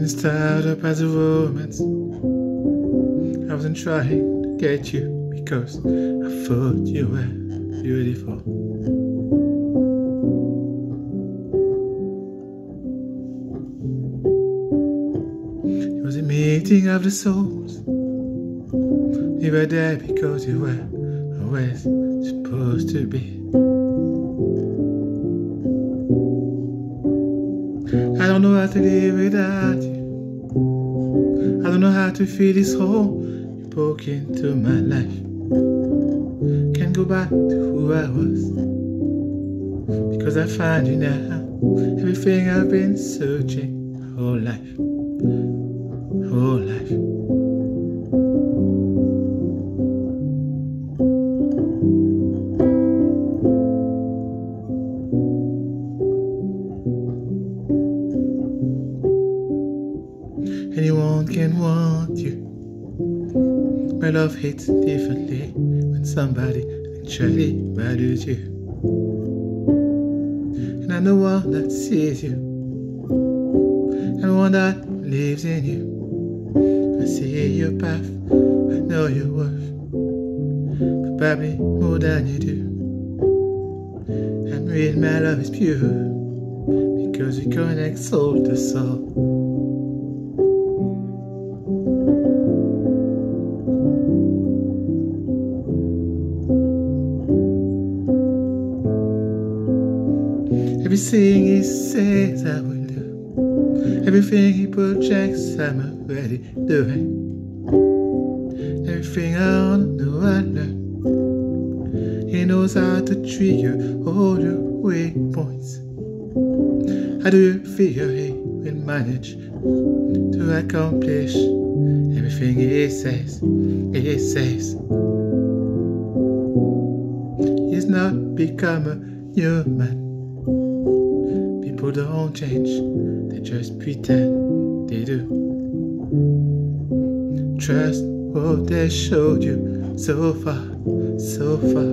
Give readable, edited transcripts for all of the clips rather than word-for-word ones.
start up as a romance. I wasn't trying to get you because I thought you were beautiful. It was a meeting of the souls. You were there because you were always supposed to be. I don't know how to live without you. I don't know how to feel this hole you poke into my life. Can't go back to who I was, because I find you now. Everything I've been searching whole life, whole life. Anyone can want you. My love hits differently when somebody actually values you. And I'm the one that sees you, and the one that lives in you. I see your path, I know your worth, probably more than you do. And real my love is pure, because we connect soul to soul. Everything he says I will do. Everything he projects I'm already doing. Everything I wanna know I learn. He knows how to trigger all your weak points. How do you feel he will manage to accomplish everything he says? He says he's not become a human. People don't change, they just pretend they do. Trust what they showed you so far, so far.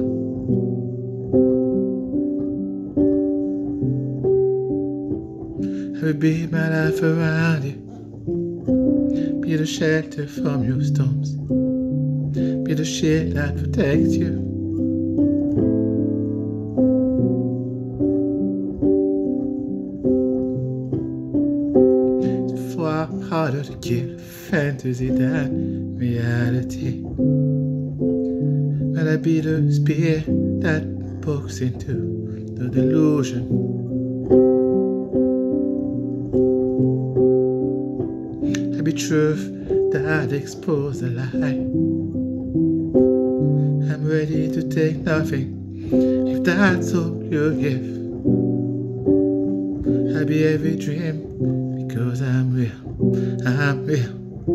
I will build my life around you, be the shelter from your storms, be the shield that protects you. Far harder to kill fantasy than reality. But I be the spear that pokes into the delusion. I be truth that exposes the lie. I'm ready to take nothing if that's all you give. I be every dream, because I'm real, I'm real.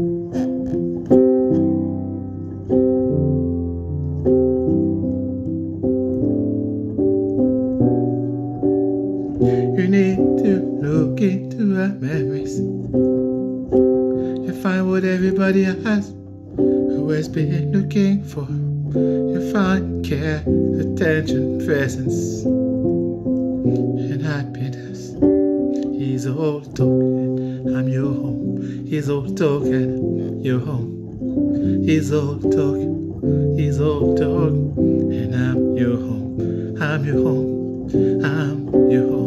You need to look into our memories and find what everybody has always been looking for. You find care, attention, presence, and happiness. He's all talking, I'm your home. He's all talking, your home. He's all talking, and I'm your home. I'm your home, I'm your home.